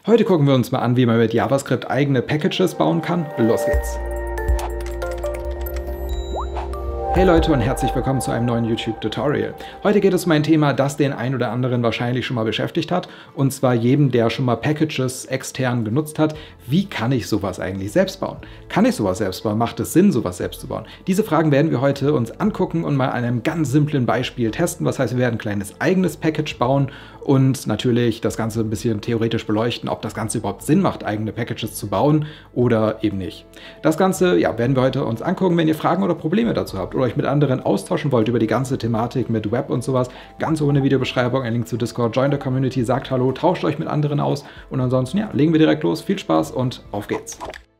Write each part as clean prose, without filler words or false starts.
Heute gucken wir uns mal an, wie man mit JavaScript eigene Packages bauen kann. Los geht's! Hey Leute und herzlich willkommen zu einem neuen YouTube-Tutorial. Heute geht es um ein Thema, das den einen oder anderen wahrscheinlich schon mal beschäftigt hat, und zwar jedem, der schon mal Packages extern genutzt hat. Wie kann ich sowas eigentlich selbst bauen? Kann ich sowas selbst bauen? Macht es Sinn, sowas selbst zu bauen? Diese Fragen werden wir heute uns angucken und mal an einem ganz simplen Beispiel testen. Das heißt, wir werden ein kleines eigenes Package bauen und natürlich das Ganze ein bisschen theoretisch beleuchten, ob das Ganze überhaupt Sinn macht, eigene Packages zu bauen oder eben nicht. Das Ganze werden wir heute uns angucken. Wenn ihr Fragen oder Probleme dazu habt oder euch mit anderen austauschen wollt über die ganze Thematik mit Web und sowas, ganz oben in der Videobeschreibung ein Link zu Discord, join der Community, sagt Hallo, tauscht euch mit anderen aus und ansonsten legen wir direkt los. Viel Spaß und auf geht's!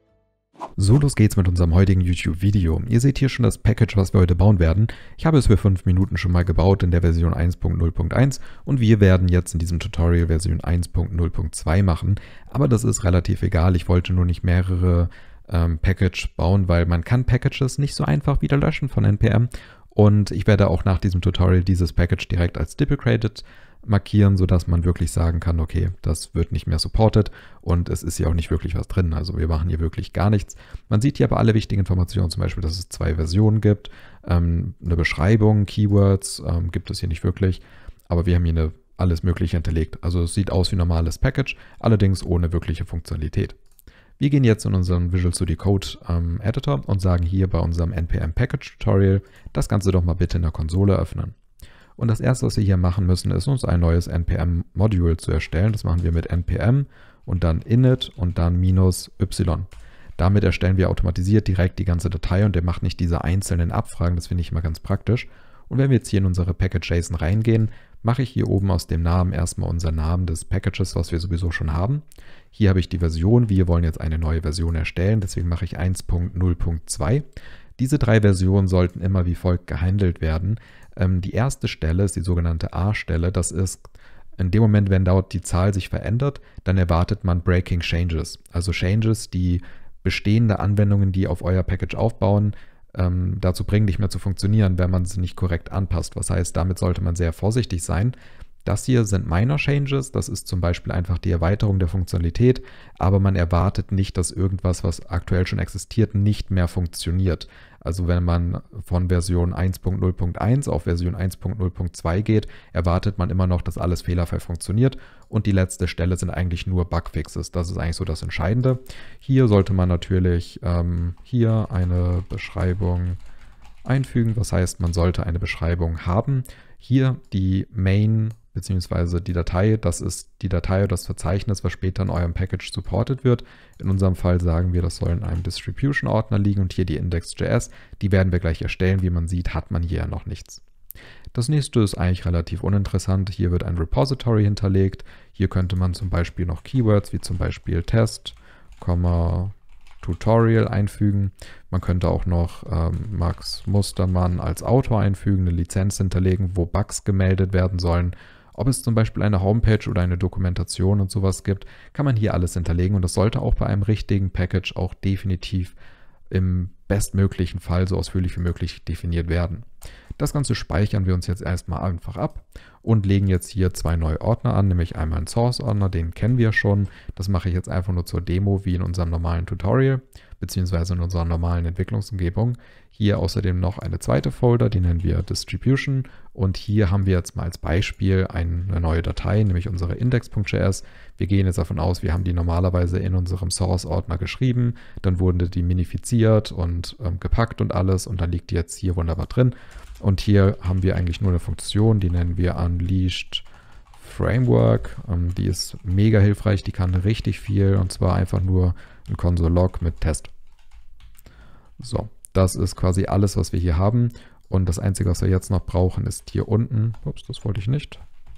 So, los geht's mit unserem heutigen YouTube-Video. Ihr seht hier schon das Package, was wir heute bauen werden. Ich habe es für 5 Minuten schon mal gebaut in der Version 1.0.1 und wir werden jetzt in diesem Tutorial Version 1.0.2 machen. Aber das ist relativ egal, ich wollte nur nicht mehrere Package bauen, weil man kann Packages nicht so einfach wieder löschen von NPM. Und ich werde auch nach diesem Tutorial dieses Package direkt als deprecated markieren, sodass man wirklich sagen kann, okay, das wird nicht mehr supported und es ist ja auch nicht wirklich was drin. Also wir machen hier wirklich gar nichts. Man sieht hier aber alle wichtigen Informationen, zum Beispiel, dass es 2 Versionen gibt, eine Beschreibung, Keywords gibt es hier nicht wirklich, aber wir haben hier alles Mögliche hinterlegt. Also es sieht aus wie ein normales Package, allerdings ohne wirkliche Funktionalität. Wir gehen jetzt in unseren Visual Studio Code Editor und sagen hier bei unserem npm Package Tutorial das Ganze doch mal bitte in der Konsole öffnen. Und das erste, was wir hier machen müssen, ist uns ein neues npm-Module zu erstellen. Das machen wir mit npm und dann init und dann -y. Damit erstellen wir automatisiert direkt die ganze Datei und der macht nicht diese einzelnen Abfragen. Das finde ich immer ganz praktisch. Und wenn wir jetzt hier in unsere Package.json reingehen, mache ich hier oben aus dem Namen erstmal unseren Namen des Packages, was wir sowieso schon haben. Hier habe ich die Version. Wir wollen jetzt eine neue Version erstellen, deswegen mache ich 1.0.2. Diese 3 Versionen sollten immer wie folgt gehandelt werden. Die erste Stelle ist die sogenannte A-Stelle. Das ist in dem Moment, wenn dort die Zahl sich verändert, dann erwartet man Breaking Changes. Also Changes, die bestehende Anwendungen, die auf euer Package aufbauen, dazu bringen, nicht mehr zu funktionieren, wenn man sie nicht korrekt anpasst. Was heißt, damit sollte man sehr vorsichtig sein. Das hier sind Minor Changes, das ist zum Beispiel einfach die Erweiterung der Funktionalität, aber man erwartet nicht, dass irgendwas, was aktuell schon existiert, nicht mehr funktioniert. Also wenn man von Version 1.0.1 auf Version 1.0.2 geht, erwartet man immer noch, dass alles fehlerfrei funktioniert und die letzte Stelle sind eigentlich nur Bugfixes. Das ist eigentlich so das Entscheidende. Hier sollte man natürlich hier eine Beschreibung einfügen, das heißt, man sollte eine Beschreibung haben. Hier die Main beziehungsweise die Datei, das ist die Datei oder das Verzeichnis, was später in eurem Package supported wird. In unserem Fall sagen wir, das soll in einem Distribution-Ordner liegen und hier die Index.js, die werden wir gleich erstellen. Wie man sieht, hat man hier ja noch nichts. Das nächste ist eigentlich relativ uninteressant. Hier wird ein Repository hinterlegt. Hier könnte man zum Beispiel noch Keywords wie zum Beispiel Test, Tutorial einfügen. Man könnte auch noch Max Mustermann als Autor einfügen, eine Lizenz hinterlegen, wo Bugs gemeldet werden sollen. Ob es zum Beispiel eine Homepage oder eine Dokumentation und sowas gibt, kann man hier alles hinterlegen und das sollte auch bei einem richtigen Package auch definitiv im bestmöglichen Fall so ausführlich wie möglich definiert werden. Das Ganze speichern wir uns jetzt erstmal einfach ab und legen jetzt hier 2 neue Ordner an, nämlich einmal einen Source-Ordner, den kennen wir schon. Das mache ich jetzt einfach nur zur Demo wie in unserem normalen Tutorial, beziehungsweise in unserer normalen Entwicklungsumgebung. Hier außerdem noch eine zweite Folder, die nennen wir Distribution. Und hier haben wir jetzt mal als Beispiel eine neue Datei, nämlich unsere index.js. Wir gehen jetzt davon aus, wir haben die normalerweise in unserem Source-Ordner geschrieben. Dann wurden die minifiziert und gepackt und alles. Und dann liegt die jetzt hier wunderbar drin. Und hier haben wir eigentlich nur eine Funktion, die nennen wir Unleashed Framework. Die ist mega hilfreich, die kann richtig viel und zwar einfach nur ein Console-Log mit Test. So, das ist quasi alles, was wir hier haben. Und das Einzige, was wir jetzt noch brauchen, ist hier unten, ups, das wollte ich nicht,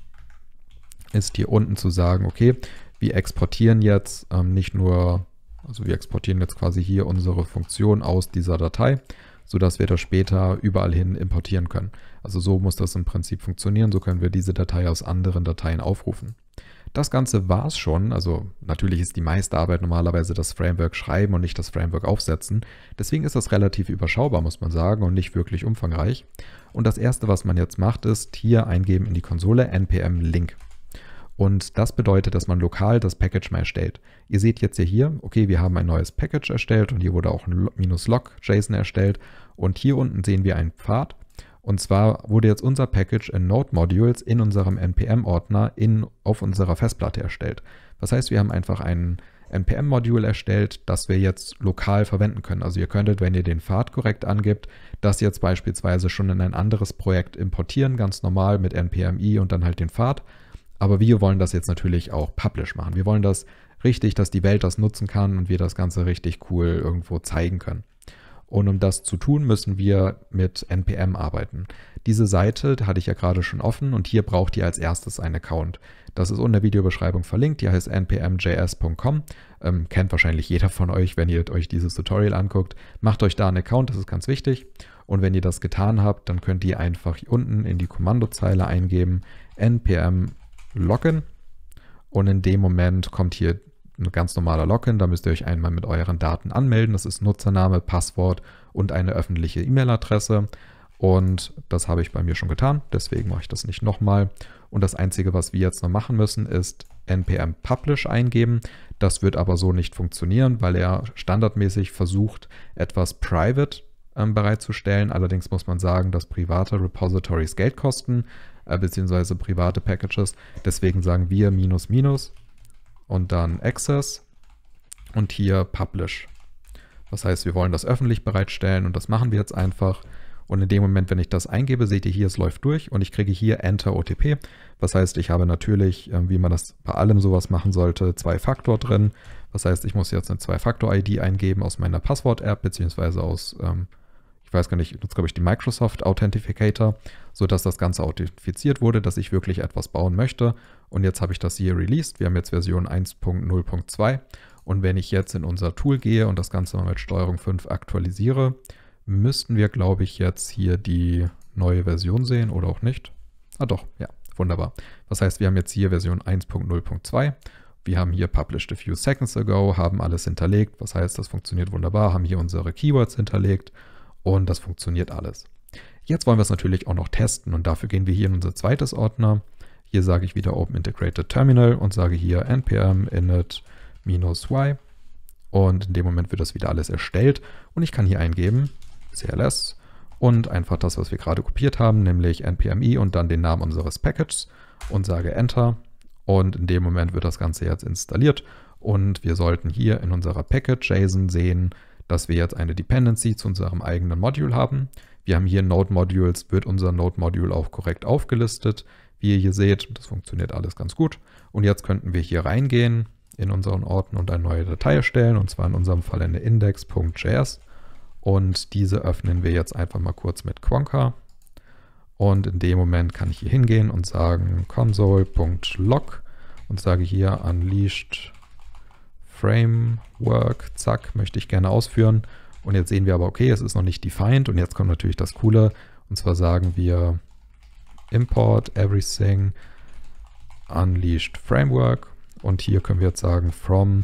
ist hier unten zu sagen, okay, wir exportieren jetzt nicht nur, also wir exportieren jetzt quasi hier unsere Funktion aus dieser Datei, sodass wir das später überall hin importieren können. Also so muss das im Prinzip funktionieren, so können wir diese Datei aus anderen Dateien aufrufen. Das Ganze war es schon, also natürlich ist die meiste Arbeit normalerweise das Framework schreiben und nicht das Framework aufsetzen. Deswegen ist das relativ überschaubar, muss man sagen, und nicht wirklich umfangreich. Und das erste, was man jetzt macht, ist hier eingeben in die Konsole npm link. Und das bedeutet, dass man lokal das Package mal erstellt. Ihr seht jetzt hier, okay, wir haben ein neues Package erstellt und hier wurde auch ein -log-JSON erstellt. Und hier unten sehen wir einen Pfad. Und zwar wurde jetzt unser Package in Node-Modules in unserem NPM-Ordner auf unserer Festplatte erstellt. Das heißt, wir haben einfach ein NPM-Modul erstellt, das wir jetzt lokal verwenden können. Also ihr könntet, wenn ihr den Pfad korrekt angibt, das jetzt beispielsweise schon in ein anderes Projekt importieren, ganz normal mit npm-i und dann halt den Pfad. Aber wir wollen das jetzt natürlich auch publish machen. Wir wollen das richtig, dass die Welt das nutzen kann und wir das Ganze richtig cool irgendwo zeigen können. Und um das zu tun, müssen wir mit NPM arbeiten. Diese Seite hatte ich ja gerade schon offen und hier braucht ihr als erstes einen Account. Das ist unten in der Videobeschreibung verlinkt, die heißt npmjs.com. Kennt wahrscheinlich jeder von euch, wenn ihr euch dieses Tutorial anguckt. Macht euch da einen Account, das ist ganz wichtig. Und wenn ihr das getan habt, dann könnt ihr einfach hier unten in die Kommandozeile eingeben npm login und in dem Moment kommt hier ein ganz normaler Login, da müsst ihr euch einmal mit euren Daten anmelden. Das ist Nutzername, Passwort und eine öffentliche E-Mail-Adresse. Und das habe ich bei mir schon getan, deswegen mache ich das nicht nochmal. Und das Einzige, was wir jetzt noch machen müssen, ist npm publish eingeben. Das wird aber so nicht funktionieren, weil er standardmäßig versucht, etwas private bereitzustellen. Allerdings muss man sagen, dass private Repositories Geld kosten, beziehungsweise private Packages. Deswegen sagen wir -- und dann Access und hier Publish. Das heißt, wir wollen das öffentlich bereitstellen und das machen wir jetzt einfach. Und in dem Moment, wenn ich das eingebe, seht ihr hier, es läuft durch und ich kriege hier Enter OTP. Das heißt, ich habe natürlich, wie man das bei allem sowas machen sollte, 2-Faktor drin. Das heißt, ich muss jetzt eine 2-Faktor-ID eingeben aus meiner Passwort-App, beziehungsweise aus, ich weiß gar nicht, ich nutze, glaube ich, die Microsoft Authenticator, sodass das Ganze authentifiziert wurde, dass ich wirklich etwas bauen möchte. Und jetzt habe ich das hier released. Wir haben jetzt Version 1.0.2. Und wenn ich jetzt in unser Tool gehe und das Ganze mal mit Steuerung 5 aktualisiere, müssten wir, glaube ich, jetzt hier die neue Version sehen oder auch nicht. Ah doch, ja, wunderbar. Das heißt, wir haben jetzt hier Version 1.0.2. Wir haben hier published a few seconds ago, haben alles hinterlegt. Was heißt, das funktioniert wunderbar, haben hier unsere Keywords hinterlegt und das funktioniert alles. Jetzt wollen wir es natürlich auch noch testen und dafür gehen wir hier in unser zweites Ordner. Hier sage ich wieder Open Integrated Terminal und sage hier npm init-y und in dem Moment wird das wieder alles erstellt und ich kann hier eingeben cls und einfach das, was wir gerade kopiert haben, nämlich npm-i und dann den Namen unseres Packages und sage Enter und in dem Moment wird das Ganze jetzt installiert und wir sollten hier in unserer Package.json sehen, dass wir jetzt eine Dependency zu unserem eigenen Module haben. Wir haben hier Node-Modules, wird unser Node-Module auch korrekt aufgelistet. Wie ihr hier seht, das funktioniert alles ganz gut. Und jetzt könnten wir hier reingehen in unseren Ordner und eine neue Datei erstellen, und zwar in unserem Fall eine index.js. Und diese öffnen wir jetzt einfach mal kurz mit Quonka. Und in dem Moment kann ich hier hingehen und sagen console.log und sage hier unleashed framework, zack, möchte ich gerne ausführen. Und jetzt sehen wir aber, okay, es ist noch nicht defined und jetzt kommt natürlich das Coole. Und zwar sagen wir import everything unleashed framework und hier können wir jetzt sagen from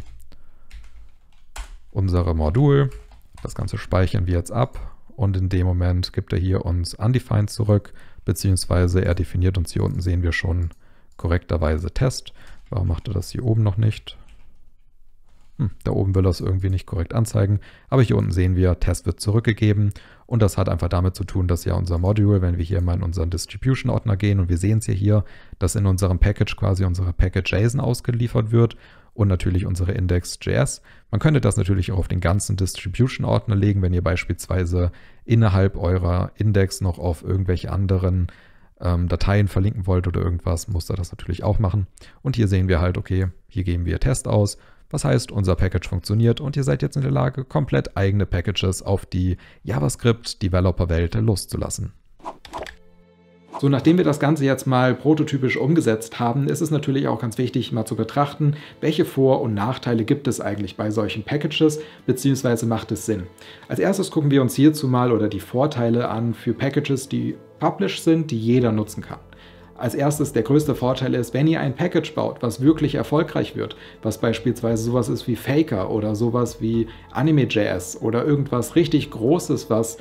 unsere Modul. Das Ganze speichern wir jetzt ab und in dem Moment gibt er hier uns undefined zurück, beziehungsweise er definiert uns hier unten, sehen wir schon korrekterweise Test. Warum macht er das hier oben noch nicht? Da oben will er es irgendwie nicht korrekt anzeigen, aber hier unten sehen wir, Test wird zurückgegeben und das hat einfach damit zu tun, dass ja unser Module, wenn wir hier mal in unseren Distribution-Ordner gehen und wir sehen es hier, dass in unserem Package quasi unsere Package.json ausgeliefert wird und natürlich unsere Index.js. Man könnte das natürlich auch auf den ganzen Distribution-Ordner legen, wenn ihr beispielsweise innerhalb eurer Index noch auf irgendwelche anderen Dateien verlinken wollt oder irgendwas, muss er das natürlich auch machen. Und hier sehen wir halt, okay, hier geben wir Test aus. Was heißt, unser Package funktioniert und ihr seid jetzt in der Lage, komplett eigene Packages auf die JavaScript-Developer-Welt loszulassen. So, nachdem wir das Ganze jetzt mal prototypisch umgesetzt haben, ist es natürlich auch ganz wichtig, mal zu betrachten, welche Vor- und Nachteile gibt es eigentlich bei solchen Packages, beziehungsweise macht es Sinn. Als erstes gucken wir uns hierzu mal oder die Vorteile an für Packages, die published sind, die jeder nutzen kann. Als erstes, der größte Vorteil ist, wenn ihr ein Package baut, was wirklich erfolgreich wird, was beispielsweise sowas ist wie Faker oder sowas wie Anime.js oder irgendwas richtig Großes, was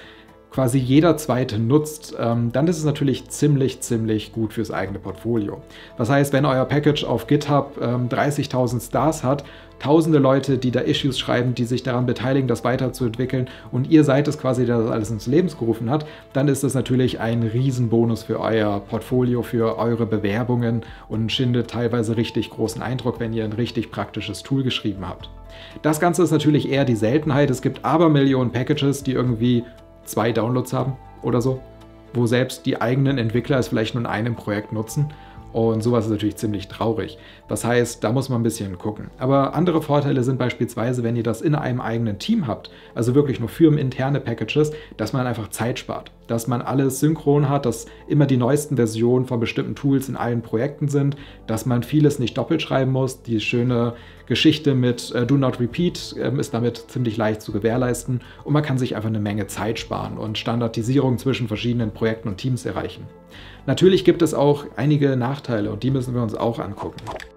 quasi jeder Zweite nutzt, dann ist es natürlich ziemlich gut fürs eigene Portfolio. Das heißt, wenn euer Package auf GitHub 30.000 Stars hat, tausende Leute, die da Issues schreiben, die sich daran beteiligen, das weiterzuentwickeln und ihr seid es quasi, der das alles ins Leben gerufen hat, dann ist das natürlich ein Riesenbonus für euer Portfolio, für eure Bewerbungen und schindet teilweise richtig großen Eindruck, wenn ihr ein richtig praktisches Tool geschrieben habt. Das Ganze ist natürlich eher die Seltenheit. Es gibt Abermillionen Packages, die irgendwie 2 Downloads haben oder so, wo selbst die eigenen Entwickler es vielleicht nur in einem Projekt nutzen. Und sowas ist natürlich ziemlich traurig. Das heißt, da muss man ein bisschen gucken. Aber andere Vorteile sind beispielsweise, wenn ihr das in einem eigenen Team habt, also wirklich nur firmeninterne Packages, dass man einfach Zeit spart. Dass man alles synchron hat, dass immer die neuesten Versionen von bestimmten Tools in allen Projekten sind, dass man vieles nicht doppelt schreiben muss. Die schöne Geschichte mit Do Not Repeat ist damit ziemlich leicht zu gewährleisten und man kann sich einfach eine Menge Zeit sparen und Standardisierung zwischen verschiedenen Projekten und Teams erreichen. Natürlich gibt es auch einige Nachteile und die müssen wir uns auch angucken.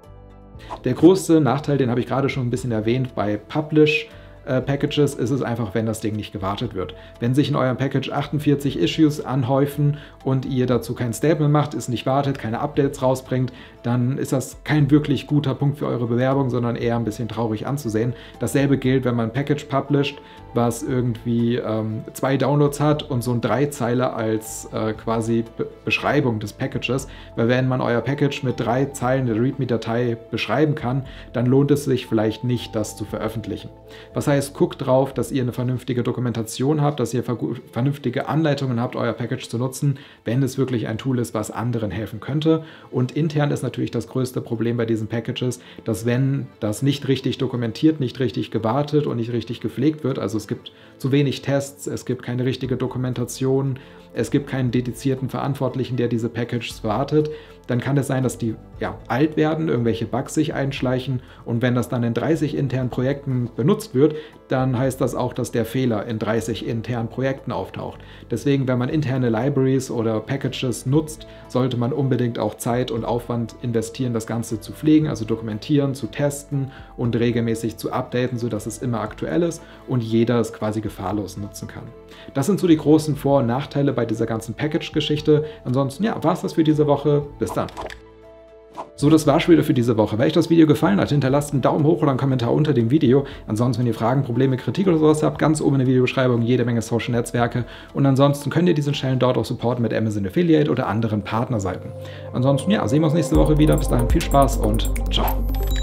Der größte Nachteil, den habe ich gerade schon ein bisschen erwähnt, bei Publish-Packages ist es einfach, wenn das Ding nicht gewartet wird. Wenn sich in eurem Package 48 Issues anhäufen und ihr dazu kein Statement macht, es nicht wartet, keine Updates rausbringt, dann ist das kein wirklich guter Punkt für eure Bewerbung, sondern eher ein bisschen traurig anzusehen. Dasselbe gilt, wenn man ein Package publisht, was irgendwie 2 Downloads hat und so ein 3-Zeiler als quasi Beschreibung des Packages, weil wenn man euer Package mit 3 Zeilen der README-Datei beschreiben kann, dann lohnt es sich vielleicht nicht, das zu veröffentlichen. Das heißt, guckt drauf, dass ihr eine vernünftige Dokumentation habt, dass ihr vernünftige Anleitungen habt, euer Package zu nutzen, wenn es wirklich ein Tool ist, was anderen helfen könnte. Und intern ist natürlich das größte Problem bei diesen Packages, dass wenn das nicht richtig dokumentiert, nicht richtig gewartet und nicht richtig gepflegt wird, also es gibt zu wenig Tests, es gibt keine richtige Dokumentation, es gibt keinen dedizierten Verantwortlichen, der diese Packages wartet, dann kann es sein, dass die alt werden, irgendwelche Bugs sich einschleichen und wenn das dann in 30 internen Projekten benutzt wird, dann heißt das auch, dass der Fehler in 30 internen Projekten auftaucht. Deswegen, wenn man interne Libraries oder Packages nutzt, sollte man unbedingt auch Zeit und Aufwand investieren, das Ganze zu pflegen, also dokumentieren, zu testen und regelmäßig zu updaten, sodass es immer aktuell ist und jeder es quasi gefahrlos nutzen kann. Das sind so die großen Vor- und Nachteile bei dieser ganzen Package-Geschichte. Ansonsten, war es das für diese Woche. Bis dann. So, das war's schon wieder für diese Woche. Wenn euch das Video gefallen hat, hinterlasst einen Daumen hoch oder einen Kommentar unter dem Video. Ansonsten, wenn ihr Fragen, Probleme, Kritik oder sowas habt, ganz oben in der Videobeschreibung jede Menge Social-Netzwerke. Und ansonsten könnt ihr diesen Channel dort auch supporten mit Amazon Affiliate oder anderen Partnerseiten. Ansonsten, sehen wir uns nächste Woche wieder. Bis dahin viel Spaß und ciao.